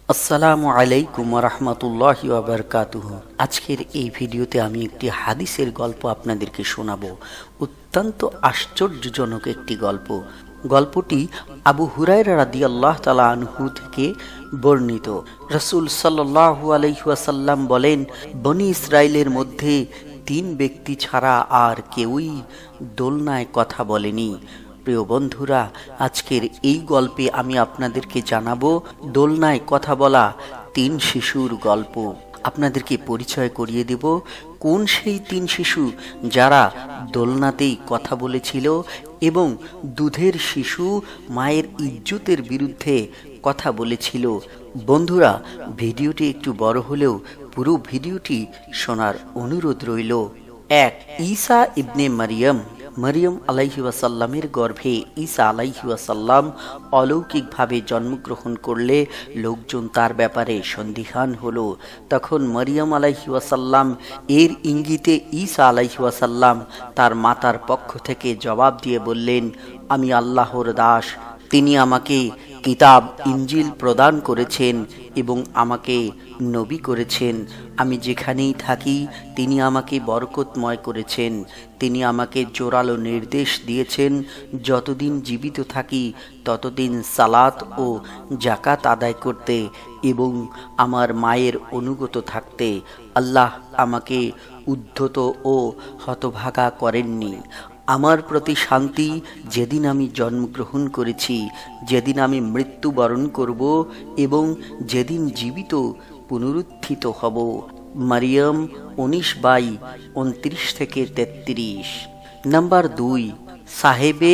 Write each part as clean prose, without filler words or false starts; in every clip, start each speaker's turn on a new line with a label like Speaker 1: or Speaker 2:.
Speaker 1: আসসালামু আলাইকুম ওয়া রাহমাতুল্লাহি ওয়া বারাকাতুহু। আজকের এই ভিডিওতে আমি একটি হাদিসের গল্প আপনাদেরকে শোনাবো। অত্যন্ত আশ্চর্যজনক একটি গল্প। গল্পটি আবু হুরায়রা রাদিয়াল্লাহু তাআলা আনহু থেকে বর্ণিত। রাসূল সাল্লাল্লাহু আলাইহি ওয়াসাল্লাম বলেন, বনী ইসরাইলের মধ্যে 3 ব্যক্তি ছাড়া আর কেউই দোলনায় কথা বলেনি। প্রিয় বন্ধুরা, আজকের এই গল্পে আমি আপনাদেরকে জানাবো দোলনায় কথা বলা 3 শিশুর গল্প। আপনাদেরকে পরিচয় করিয়ে দেব কোন সেই 3 শিশু যারা দোলনাতেই কথা বলেছিল এবং দুধের শিশু মায়ের ইজ্জতের বিরুদ্ধে কথা বলেছিল। বন্ধুরা, ভিডিওটি একটু বড় হলেও পুরো ভিডিওটি শোনার অনুরোধ রইল। 1. ঈসা ইবনে মারিয়াম আলাইহি ওয়াসাল্লামের গর্ভে ঈসা আলাইহি ওয়াসাল্লাম অলৌকিকভাবে জন্মগ্রহণ করলে লোকজন তার ব্যাপারে সন্দিহান হলো। তখন মারিয়াম আলাইহি ওয়াসাল্লাম এর ইঙ্গিতে ঈসা আলাইহি ওয়াসাল্লাম তার মাতার পক্ষ থেকে জবাব দিয়ে বললেন, আমি আল্লাহর দাস। তিনি আমাকে কিতাব ইনজিল প্রদান করেছেন এবং আমাকে নবী করেছেন। আমি যেখানেই থাকি তিনি আমাকে বরকতময় করেছেন। তিনি আমাকে জোরালো নির্দেশ দিয়েছেন, যতদিন জীবিত থাকি ততদিন সালাত ও জাকাত আদায় করতে এবং আমার মায়ের অনুগত থাকতে। আল্লাহ আমাকে উদ্ধত ও হতভাগা করেননি। আমার প্রতি শান্তি যেদিন আমি জন্মগ্রহণ করেছি, যেদিন আমি মৃত্যুবরণ করব এবং যেদিন জীবিত পুনরুত্থিত হব। মারিয়াম 19:29-33। নাম্বার 2, সাহেবে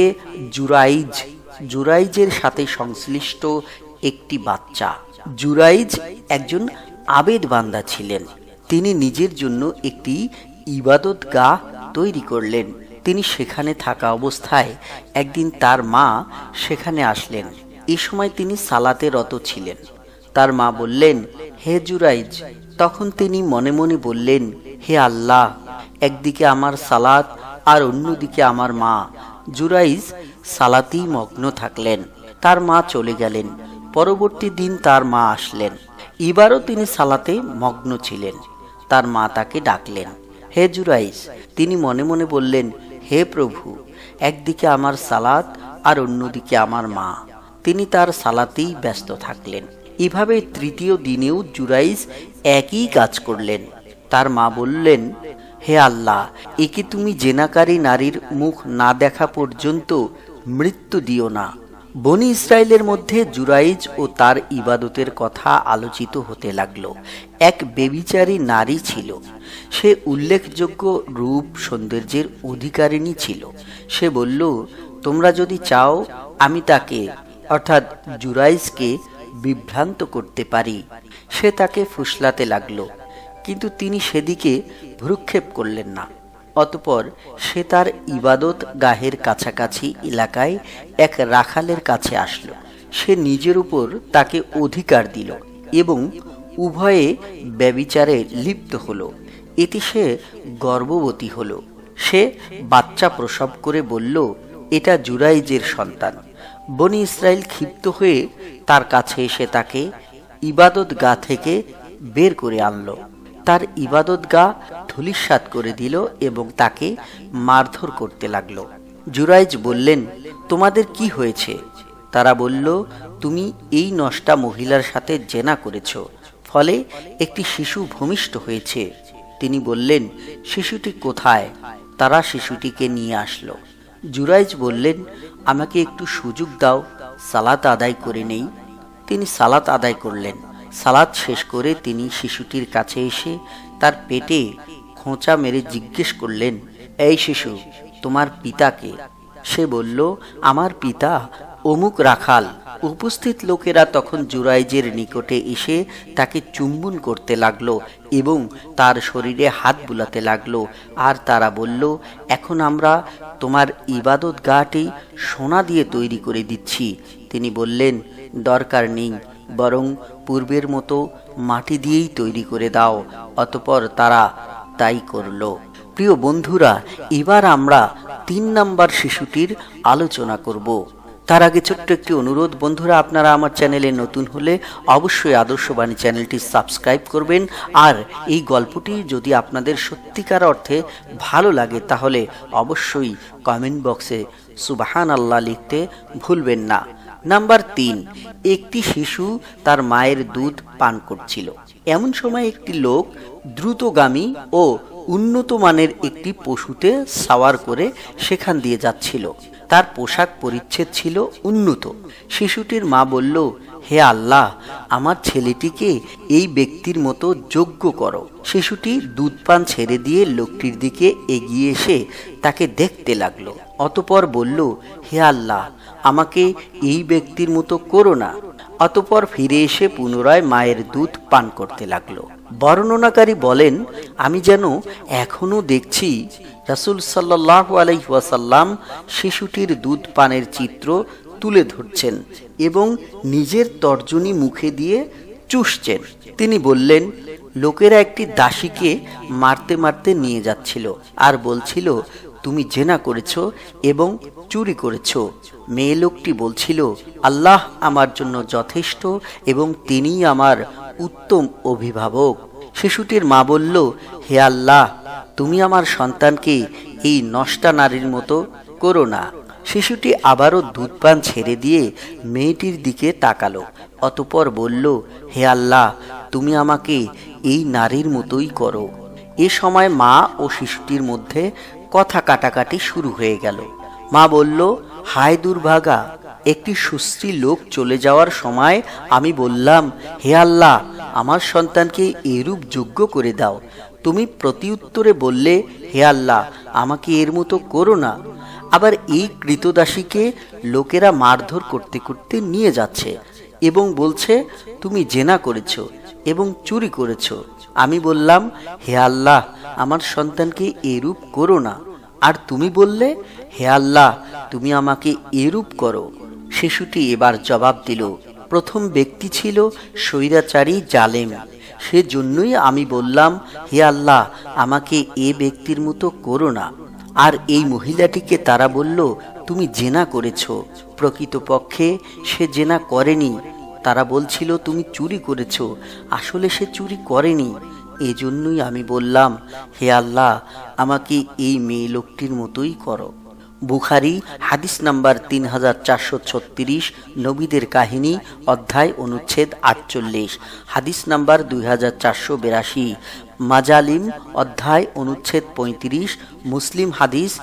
Speaker 1: জুরাইজের সাথে সংশ্লিষ্ট একটি বাচ্চা। জুরাইজ একজন আবেদ বান্দা ছিলেন। তিনি নিজের জন্য একটি ইবাদতগাহ তৈরি করলেন। তিনি সেখানে থাকা অবস্থায় একদিন তার মা সেখানে আসলেন। এই সময় তিনি সালাতে রত ছিলেন। তার মা বললেন, হে জুরাইজ। তখন তিনি মনে মনে বললেন, হে আল্লাহ, একদিকে আমার সালাত আর অন্যদিকে আমার মা। জুরাইজ সালাতেই মগ্ন থাকলেন। তার মা চলে গেলেন। পরবর্তী দিন তার মা আসলেন। এবারও তিনি সালাতে মগ্ন ছিলেন। তার মা তাকে ডাকলেন, হে জুরাইজ। তিনি মনে মনে বললেন, হে প্রভু, একদিকে আমার সালাত আর অন্যদিকে আমার মা। তিনি তার সালাতেই ব্যস্ত থাকলেন। এভাবে তৃতীয় দিনেও জুরাইজ একই কাজ করলেন। তার মা বললেন, হে আল্লাহ, একে তুমি জেনাকারী নারীর মুখ না দেখা পর্যন্ত মৃত্যু দিও না। বনী ইসরায়েলের মধ্যে জুরাইজ ও তার ইবাদতের কথা আলোচিত হতে লাগলো। এক বেবিচারী নারী ছিল। সে উল্লেখযোগ্য রূপ সৌন্দর্যের অধিকারিণী ছিল। সে বলল, তোমরা যদি চাও আমি তাকে অর্থাৎ জুরাইজকে বিভ্রান্ত করতে পারি। সে তাকে ফুসলাতে লাগলো, কিন্তু তিনি সেদিকে ভ্রুক্ষেপ করলেন না। অতঃপর সে তার ইবাদত গাহের কাছাকাছি এলাকায় এক রাখালের কাছে আসলো। সে নিজের উপর তাকে অধিকার দিল এবং উভয়ে ব্যভিচারে লিপ্ত হলো। এতে সে গর্ভবতী হলো। সে বাচ্চা প্রসব করে বলল, এটা জুরাইজের সন্তান। বনী ইসরাইল ক্ষিপ্ত হয়ে তার কাছে এসে তাকে ইবাদত গা থেকে বের করে আনলো। তার ইবাদত গা ধূলিসাৎ করে দিল এবং তাকে মারধর করতে লাগলো। জুরাইজ বললেন, তোমাদের কি হয়েছে? তারা বলল, তুমি এই নষ্টা মহিলার সাথে জেনা করেছ, ফলে একটি শিশু ভূমিষ্ঠ হয়েছে। তিনি বললেন, শিশুটি কোথায়? তারা শিশুটিকে নিয়ে আসলো। জুরাইজ বললেন, আমাকে একটু সুযোগ দাও, সালাত আদায় করে নেই। তিনি সালাত আদায় করলেন। সালাত শেষ করে তিনি শিশুটির কাছে এসে তার পেটে খোঁচা মেরে জিজ্ঞেস করলেন, এই শিশু, তোমার পিতাকে? সে বলল, আমার পিতা অমুক রাখাল। উপস্থিত লোকেরা তখন জুরাইজের নিকটে এসে তাকে চুম্বন করতে লাগলো এবং তার শরীরে হাত বুলাতে লাগলো। আর তারা বলল, এখন আমরা তোমার ইবাদত গাহটি সোনা দিয়ে তৈরি করে দিচ্ছি। তিনি বললেন, দরকার নেই, বরং পূর্বের মতো মাটি দিয়েই তৈরি করে দাও। অতঃপর তারা তাই করল। প্রিয় বন্ধুরা, এবার আমরা 3 নম্বর শিশুটির আলোচনা করব। তার আগে ছোট্ট একটি অনুরোধ, বন্ধুরা আপনারা আমার চ্যানেলে নতুন হলে অবশ্যই আদর্শবাণী চ্যানেলটি সাবস্ক্রাইব করবেন। আর এই গল্পটি যদি আপনাদের সত্যিকার অর্থে ভালো লাগে তাহলে অবশ্যই কমেন্ট বক্সে সুবহানাল্লাহ লিখতে ভুলবেন না। নাম্বার 3, একটি শিশু তার মায়ের দুধ পান করছিল। এমন সময় একটি লোক দ্রুতগামী ও উন্নত মানের একটি পশুতে সাওয়ার করে সেখান দিয়ে যাচ্ছিল। তার পোশাক পরিচ্ছদ ছিল উন্নত। শিশুটির মা বলল, হে আল্লাহ, আমার ছেলেটিকে এই ব্যক্তির মতো যোগ্য করো। শিশুটি দুধ পান ছেড়ে দিয়ে লোকটির দিকে এগিয়ে এসে তাকে দেখতে লাগলো। অতঃপর বলল, হে আল্লাহ, আমাকে এই ব্যক্তির মতো করো না। অতঃপর ফিরে এসে পুনরায় মায়ের দুধ পান করতে লাগলো। বর্ণনাকারী বলেন, আমি যেন এখনো দেখছি রাসূল সাল্লাল্লাহু আলাইহি ওয়াসাল্লাম শিশুটির দুধ পানের চিত্র তুলে ধরছেন এবং নিজের তর্জনী মুখে দিয়ে চুষছেন। তিনি বললেন, লোকেরা একটি দাসীকে মারতে মারতে নিয়ে যাচ্ছিল আর বলছিল, তুমি জেনা করেছ এবং চুরি করেছ। মেয়ে লোকটি বলছিল, আল্লাহ আমার জন্য যথেষ্ট এবং তিনি আমার উত্তম অভিভাবক। শিশুটির মা বলল, হে আল্লাহ, তুমি আমার সন্তানকে এই নষ্টা নারীর মতো করো না। শিশুটি আবারও দুধ পান ছেড়ে দিয়ে মেয়েটির দিকে তাকালো। অতঃপর বলল, হে আল্লাহ, তুমি আমাকে এই নারীর মতোই করো। এ সময় মা ও শিশুটির মধ্যে কথা কাটাকাটি শুরু হয়ে গেল। মা বলল, হায় দুর্ভাগা, একটি সুশ্রী লোক চলে যাওয়ার সময় আমি বললাম, হে আল্লাহ, আমার সন্তানকে এরূপ যোগ্য করে দাও। তুমি প্রতিউত্তরে বললে, হে আল্লাহ, আমাকে এর মতো করো না। আবার এই কৃতদাসীকে লোকেরা মারধর করতে করতে নিয়ে যাচ্ছে এবং বলছে, তুমি জেনা করেছ এবং চুরি করেছ। আমি বললাম, হে আল্লাহ, আমার সন্তানকে এরূপ করো না। আর তুমি বললে, হে আল্লাহ, তুমি আমাকে এরূপ করো। শিশুটি এবার জবাব দিল, প্রথম ব্যক্তি ছিল স্বৈরাচারী জালেম, সেজন্যই আমি বললাম, হে আল্লাহ, আমাকে এ ব্যক্তির মতো করো না। আর এই মহিলাটিকে তারা বলল, তুমি জেনা করেছ। প্রকৃতপক্ষে সে জেনা করেনি। তারা বলছিল, তুমি চুরি করেছ। আসলে সে চুরি করেনি। এজন্যই আমি বললাম, হে আল্লাহ, আমাকে এই মেয়ে লোকটির মতোই করো। বুখারী হাদিস নাম্বার 3436, নবীদের কাহিনী, অধ্যায় অনুচ্ছেদ 48, হাদিস নাম্বার 2482, মাজালিম অধ্যায় অনুচ্ছেদ 35, মুসলিম হাদিস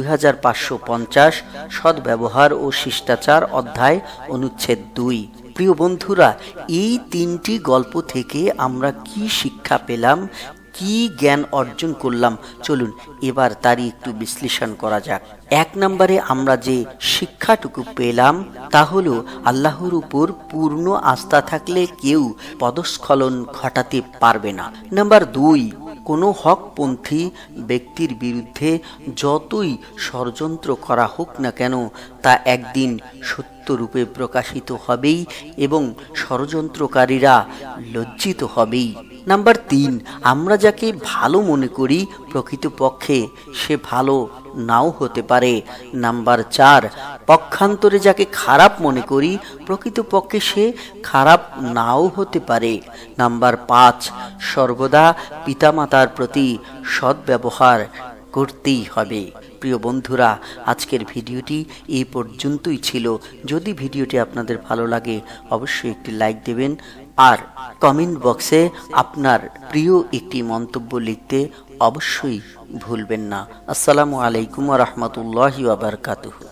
Speaker 1: 2550, সদ্ব্যবহার ও শিষ্টাচার অধ্যায় অনুচ্ছেদ 2। প্রিয় বন্ধুরা, এই 3টি গল্প থেকে আমরা কি শিক্ষা পেলাম, কি জ্ঞান অর্জন করলাম, চলুন এবার তারই একটু বিশ্লেষণ করা যাক। 1 নম্বরে আমরা যে শিক্ষাটুকু পেলাম তা হলো, আল্লাহর উপর পূর্ণ আস্থা থাকলে কেউ পদস্খলন ঘটাতে পারবে না। নাম্বার 2, কোনো হকপন্থী ব্যক্তির বিরুদ্ধে যতই ষড়যন্ত্র করা হোক না কেন, তা একদিন সত্যরূপে প্রকাশিত হবেই এবং ষড়যন্ত্রকারীরা লজ্জিত হবেই। নাম্বার 3, আমরা যাকে ভালো মনে করি প্রকৃতপক্ষে সে ভালো নাও হতে পারে। নাম্বার 4, পক্ষান্তরে যাকে খারাপ মনে করি প্রকৃতপক্ষে সে খারাপ নাও হতে পারে। নাম্বার 5, সর্বদা পিতামাতার প্রতি সদ্ব্যবহার করতেই হবে। প্রিয় বন্ধুরা, আজকের ভিডিওটি এই পর্যন্তই ছিল। যদি ভিডিওটি আপনাদের ভালো লাগে অবশ্যই একটি লাইক দেবেন আর কমেন্ট বক্সে আপনার প্রিয় একটি মন্তব্য লিখতে অবশ্যই ভুলবেন না। আসসালামু আলাইকুম ওয়া রাহমাতুল্লাহি ওয়া বারাকাতুহু।